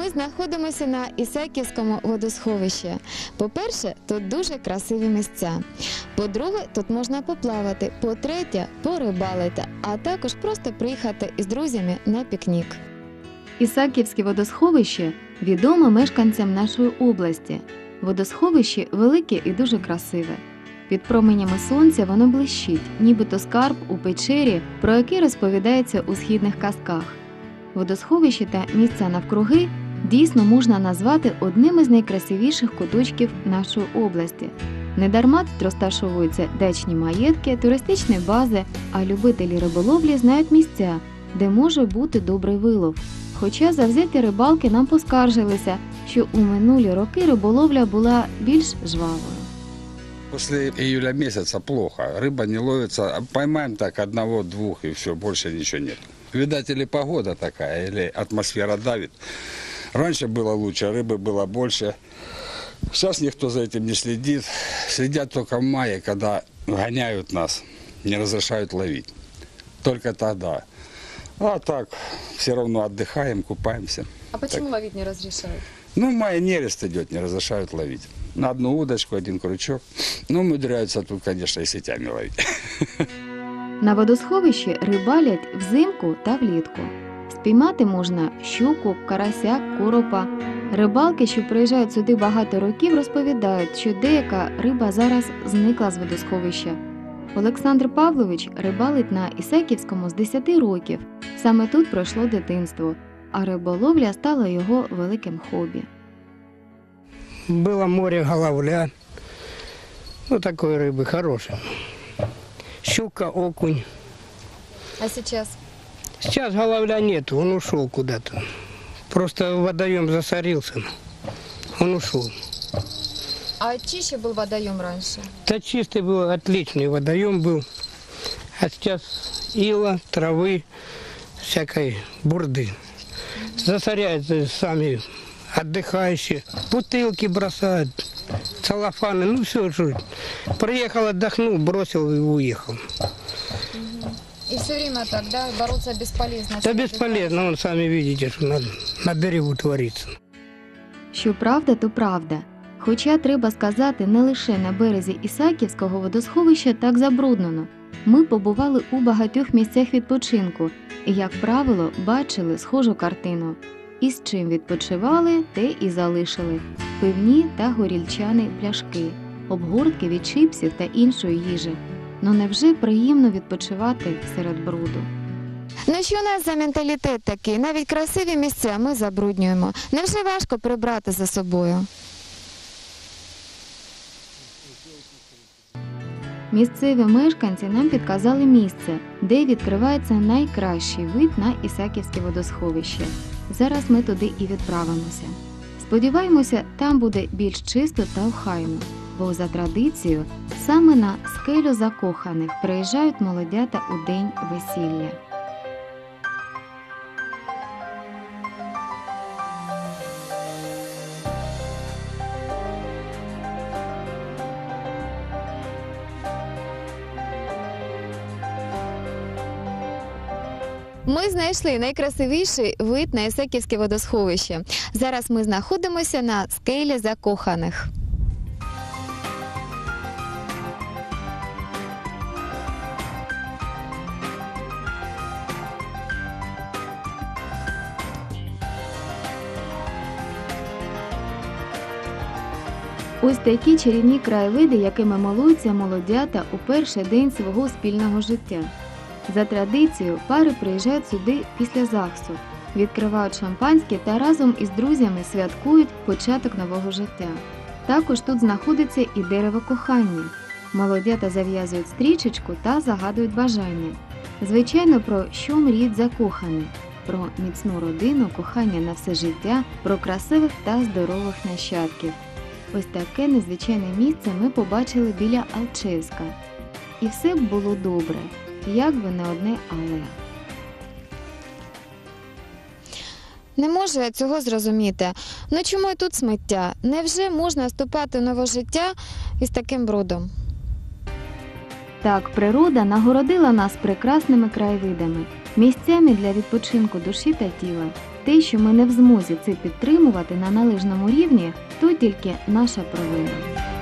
Ми знаходимося на Ісаківському водосховищі. По-перше, тут дуже красиві місця. По-друге, тут можна поплавати. По-третє, порибалити, а також просто приїхати із друзями на пікнік. Ісаківське водосховище відоме мешканцям нашої області. Водосховище велике і дуже красиве. Під променями сонця воно блищить, нібито скарб у печері, про який розповідається у східних казках. Водосховище та місця навкруги дійсно можна назвати одним із найкрасивіших куточків нашої області. Недарма тут розташовуються дачні маєтки, туристичні бази, а любителі риболовлі знають місця, де може бути добрий вилов. Хоча завзяті рибалки нам поскаржилися, що у минулі роки риболовля була більш жвавою. После июля месяца плохо. Рыба не ловится. Поймаем так одного-двух и все, больше ничего нет. Видать, или погода такая, или атмосфера давит. Раньше было лучше, рыбы было больше. Сейчас никто за этим не следит. Следят только в мае, когда гоняют нас, не разрешают ловить. Только тогда. А так, все равно отдыхаем, купаемся. А почему ловить не разрешают? Ну, в мае нерест идет, не разрешают ловить. На одну удочку, один крючок. Ну, умудряются тут, конечно, и сетями ловить. На водосховищі рибалять взимку та влітку. Спіймати можна щуку, карася, коропа. Рибалки, що приїжджають сюди багато років, розповідають, що деяка риба зараз зникла з водосховища. Олександр Павлович рибалить на Ісаківському з 10 років. Саме тут пройшло дитинство, а риболовля стала його великим хобі. Было море головля, ну такой рыбы хорошей. Щука, окунь. А сейчас? Сейчас головля нет, он ушел куда-то. Просто водоем засорился, он ушел. А чище был водоем раньше? Да чистый был, отличный водоем был. А сейчас ила, травы, всякой бурды. Засоряются сами отдыхающие, бутылки бросают, целлофаны, ну все, что. Приехал, отдохнул, бросил и уехал. И все время так, да? Бороться бесполезно? Да бесполезно, вон сами видите, что на берегу творится. Що правда, то правда. Хоча, треба сказати, не лише на березі Ісаківського водосховища так забруднено. Ми побували у багатьох місцях відпочинку і, як правило, бачили схожу картину. І з чим відпочивали, те і залишили. Пивні та горільчані пляшки, обгортки від чипсів та іншої їжі. Ну невже приємно відпочивати серед бруду? Ну що у нас за менталітет такий? Навіть красиві місця ми забруднюємо. Невже важко прибрати за собою? Місцеві мешканці нам підказали місце, де відкривається найкращий вид на Ісаківське водосховище. Зараз ми туди і відправимося. Сподіваємося, там буде більш чисто та охайно, бо за традицією саме на скелю закоханих приїжджають молодята у день весілля. Ми знайшли найкрасивіший вид на Ісаківське водосховище. Зараз ми знаходимося на скелі закоханих. Ось такі чарівні краєвиди, якими милуються молодята у перший день свого спільного життя. За традицією, пари приїжджають сюди після ЗАГСу, відкривають шампанське та разом із друзями святкують початок нового життя. Також тут знаходиться і дерево кохання. Молодята зав'язують стрічечку та загадують бажання. Звичайно, про що мріють закохані? Про міцну родину, кохання на все життя, про красивих та здорових нащадків. Ось таке незвичайне місце ми побачили біля Алчевська. І все б було добре, як би не одне але. Не можу я цього зрозуміти. Ну чому і тут сміття? Невже можна вступати в нове життя із таким брудом? Так, природа нагородила нас прекрасними краєвидами, місцями для відпочинку душі та тіла. Те, що ми не в змозі це підтримувати на належному рівні, то тільки наша провина.